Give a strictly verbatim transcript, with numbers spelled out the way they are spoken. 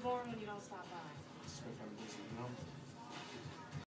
boring when you don't stop by. Just make I'm busy, you know?